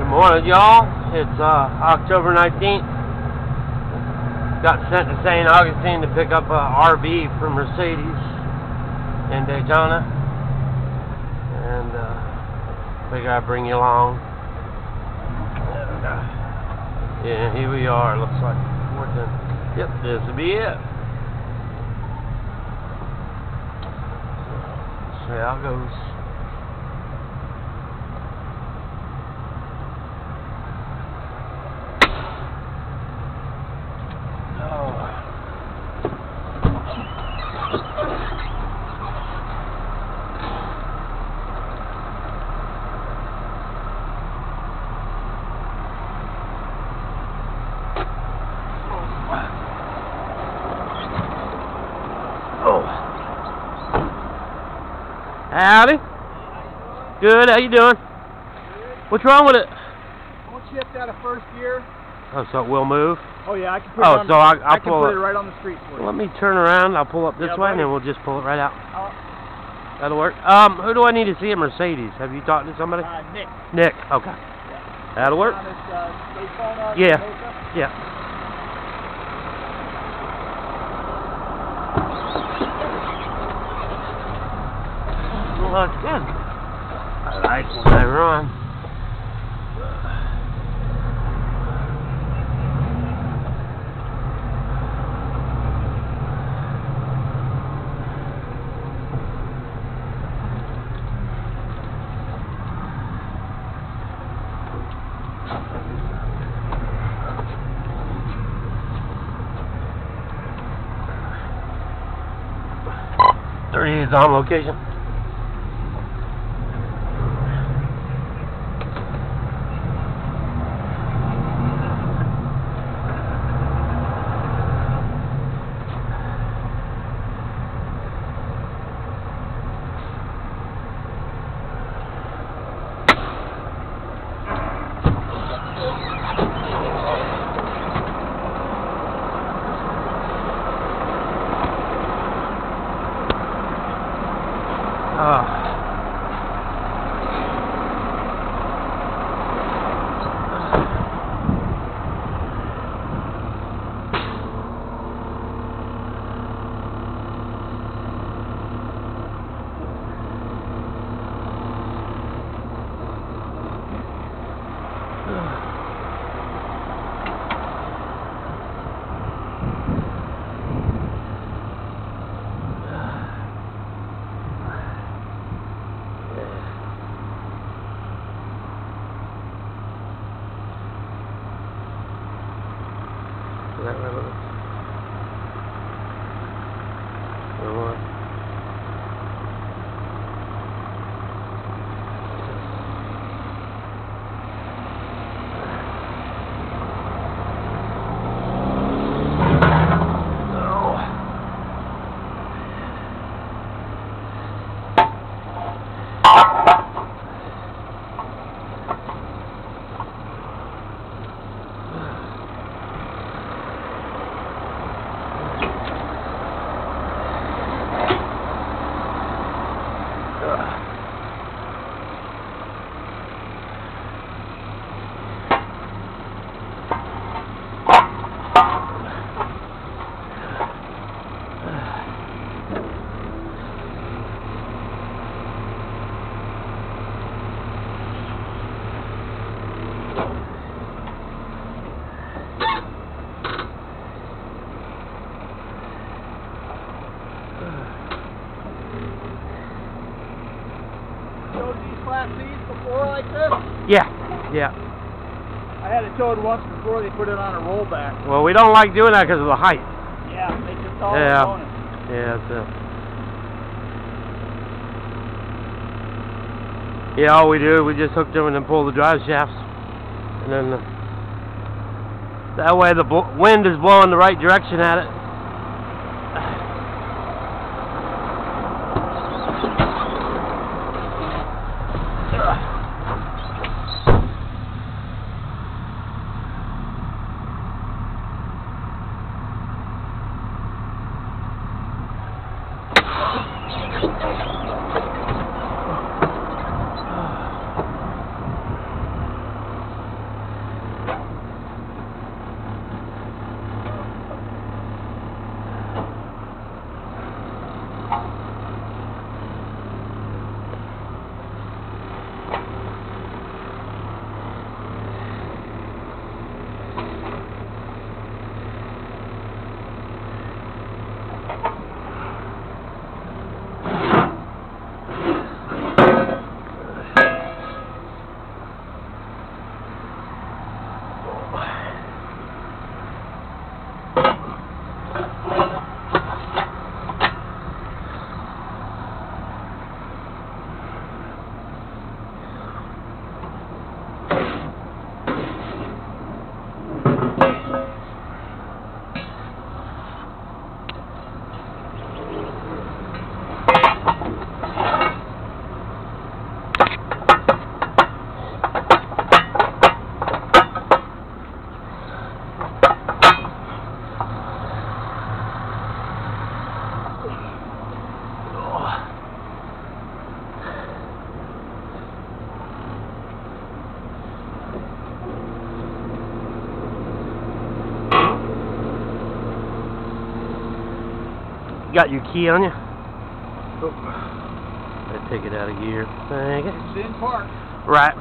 Morning, y'all. It's October 19th. Got sent to St. Augustine to pick up a RV from Mercedes in Daytona, and figure I'd bring you along. Yeah, here we are. Looks like yep, this will be it. See how it goes. Howdy. Good, how you doing? What's wrong with it? Don't shift out of first gear. Oh, so it will move? Oh yeah, I can put it on. So I'll pull it right on the street for you. Let me turn around, I'll pull up this way, and then we'll just pull it right out. That'll work. Who do I need to see at Mercedes? Have you talked to somebody? Nick. Nick, okay. Yeah. That'll work. Yeah. Yeah. Well, it's good. I like when I run. Is on location. Is that right? Class C's before like this? Yeah, yeah. I had it towed once before they put it on a rollback. Well, we don't like doing that because of the height. Yeah, they just all the bonus. Yeah, that's it. Yeah, all we do, we just hook them and then pull the drive shafts. And then that way the wind is blowing the right direction at it. Got your key on you? Oh. I take it out of gear. Thank you. It's in park. Right.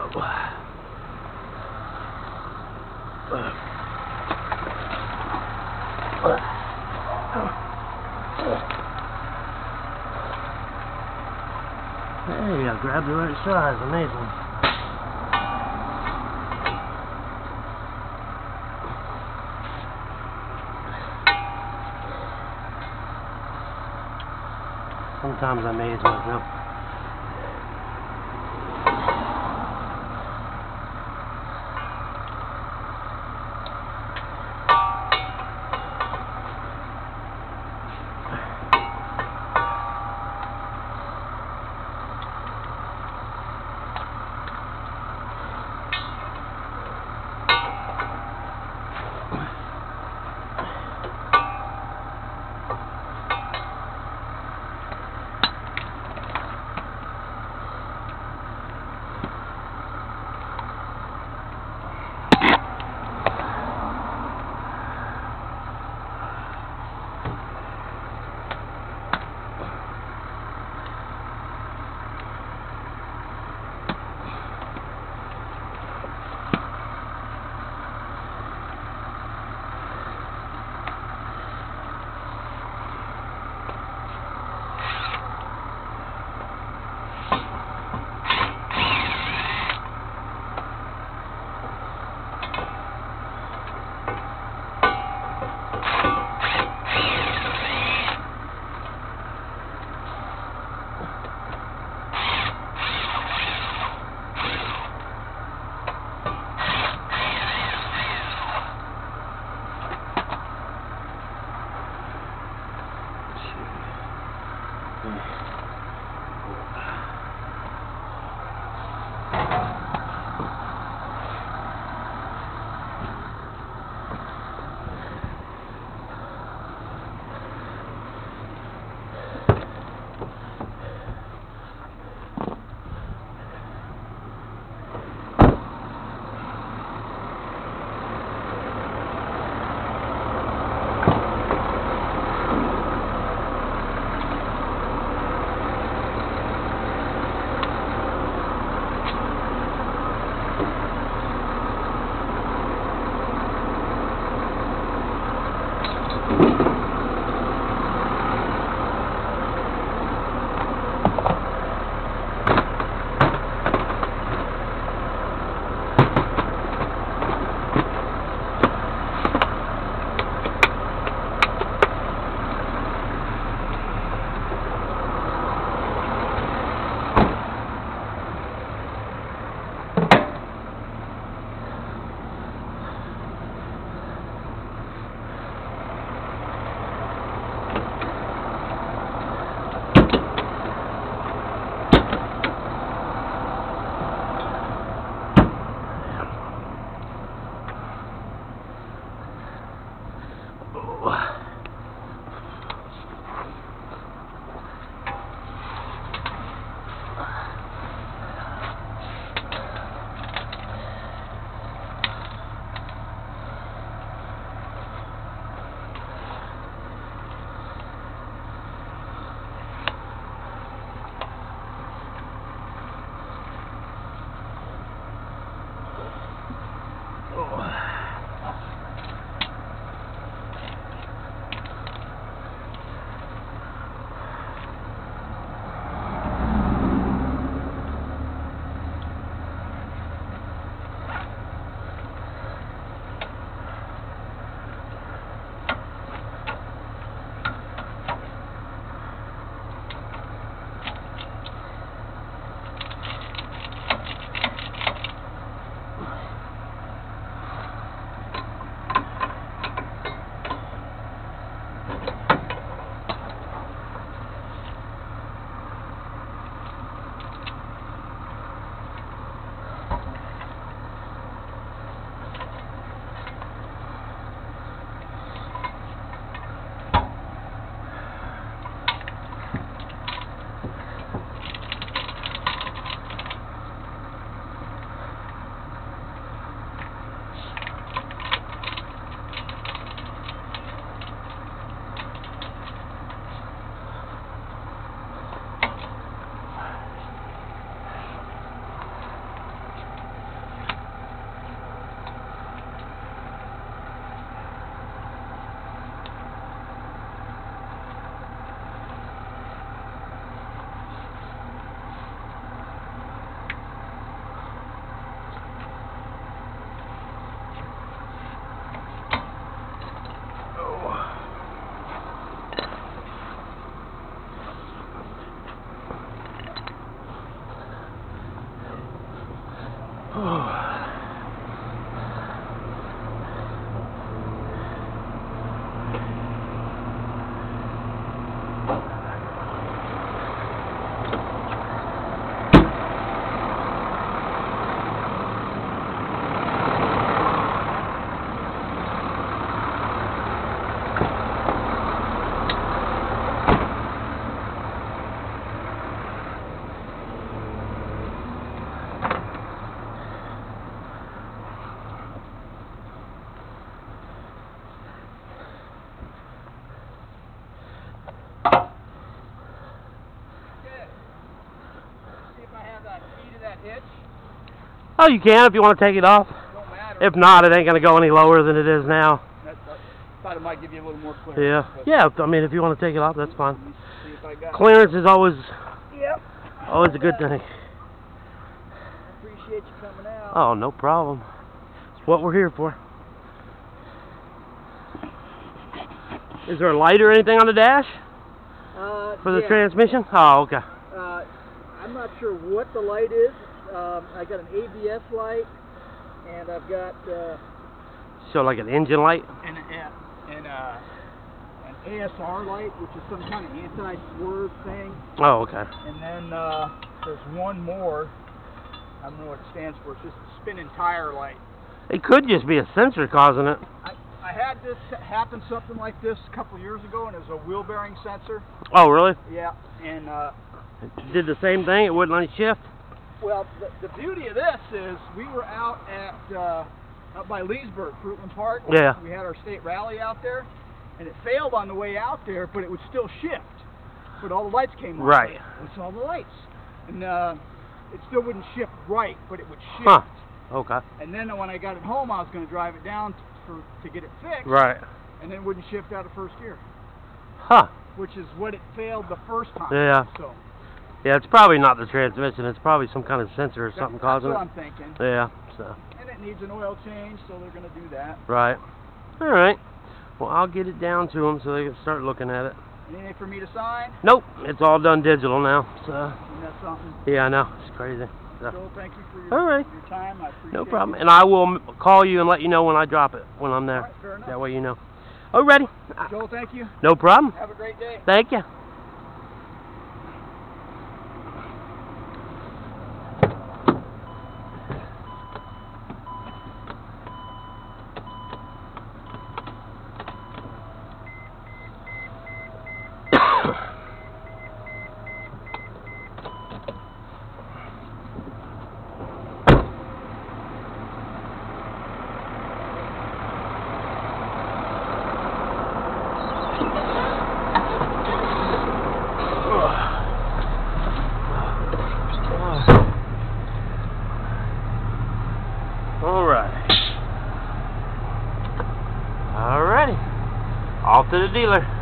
Hey, I grabbed the right size. Amazing. Sometimes I amaze myself. Hitch? Oh, you can if you want to take it off. Don't matter. If not, it ain't going to go any lower than it is now. I thought it might give you a little more clearance. Yeah. Yeah, I mean, if you want to take it off, that's fine. Let me see if I got Clearance is always Yep. always a good thing. I appreciate you coming out. Oh, no problem. It's what we're here for. Is there a light or anything on the dash for the transmission? Oh, okay. I'm not sure what the light is. I got an ABS light, and I've got So like an engine light? an ASR light, which is some kind of anti-swerve thing. Oh, okay. And then there's one more. I don't know what it stands for. It's just a spinning tire light. It could just be a sensor causing it. I had this happen, something like this, a couple of years ago, and it was a wheel bearing sensor. Oh, really? Yeah, and It did the same thing? It wouldn't let it shift? well, the beauty of this is we were out by Leesburg, Fruitland Park. Yeah. We had our state rally out there, and it failed on the way out there, but it would still shift. But all the lights came on. Right. We saw the lights, and it still wouldn't shift right, but it would shift. Huh. Okay. And then when I got it home, I was going to drive it down to get it fixed. Right. And then it wouldn't shift out of first gear. Huh. Which is what it failed the first time. Yeah. So Yeah, it's probably not the transmission. It's probably some kind of sensor or something causing that's it. what I'm thinking. Yeah, so. And it needs an oil change, so they're going to do that. Right. All right. Well, I'll get it down to them so they can start looking at it. Anything for me to sign? Nope. It's all done digital now, so. Isn't that something? Yeah, I know. It's crazy. So. Joel, thank you for All right. your time. I appreciate No it. problem. And I will call you and let you know when I drop it, when I'm there. All right, fair enough. That way you know. Alrighty. Joel, thank you. No problem. Have a great day. Thank you. Alrighty. Off to the dealer.